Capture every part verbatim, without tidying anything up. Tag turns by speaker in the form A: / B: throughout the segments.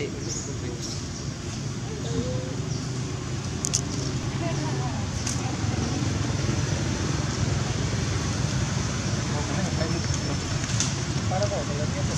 A: Sí.
B: Para poco, la tía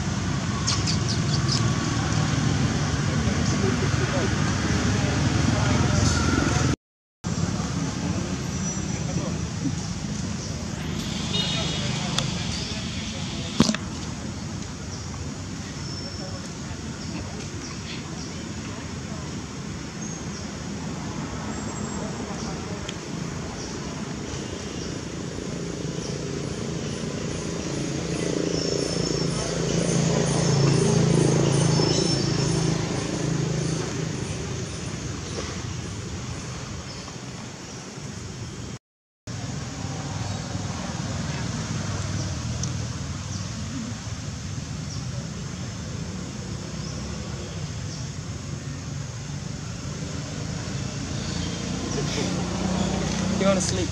B: You want to sleep?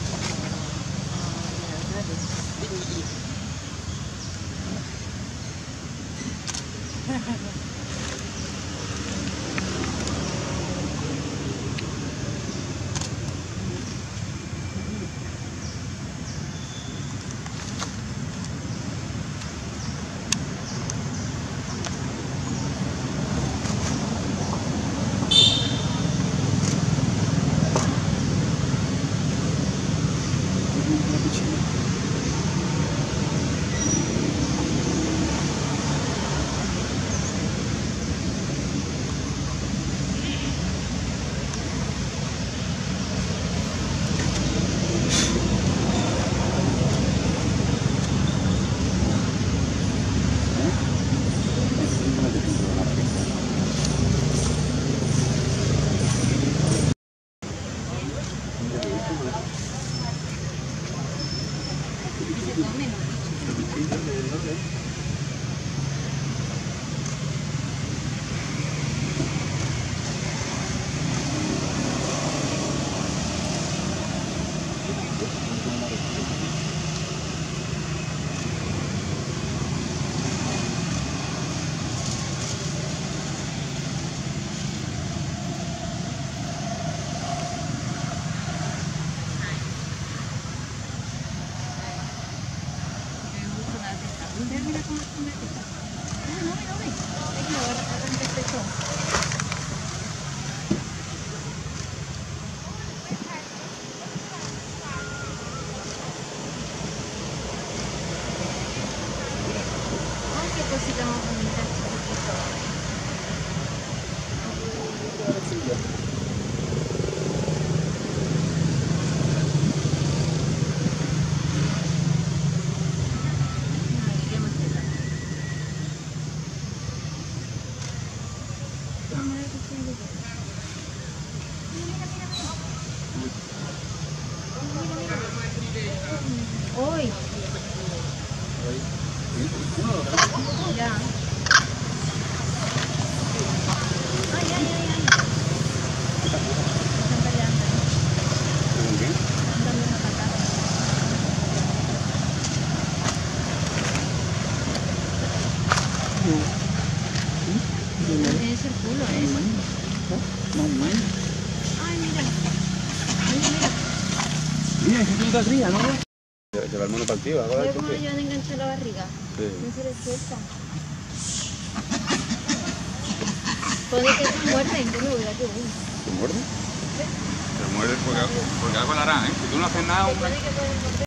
B: Mira cómo está una teta. No, no, no, ve. Hay que agarrar el pecho. Ay, qué cosita más bonita, chiquitito. Hoy. Ya. Ay, ay, ay, ay. Están peleando.
C: ¿Con qué?
B: Están dando una patada. Es el culo, ¿eh?
C: Mamá.
B: Ay, mira. Mira, mira.
C: Mira, es que tú estás fría, ¿no? Se va el mono partido, hago
B: Mira
C: el
B: cómo
C: toque.
B: yo enganché la barriga.
C: Sí.
B: No se le suelta. Puede que te muerden, yo me voy a llover.
C: ¿Te muerde? Te muerde porque, porque algo la harán, ¿eh? Si tú no haces nada,
B: Puede que pueden morder.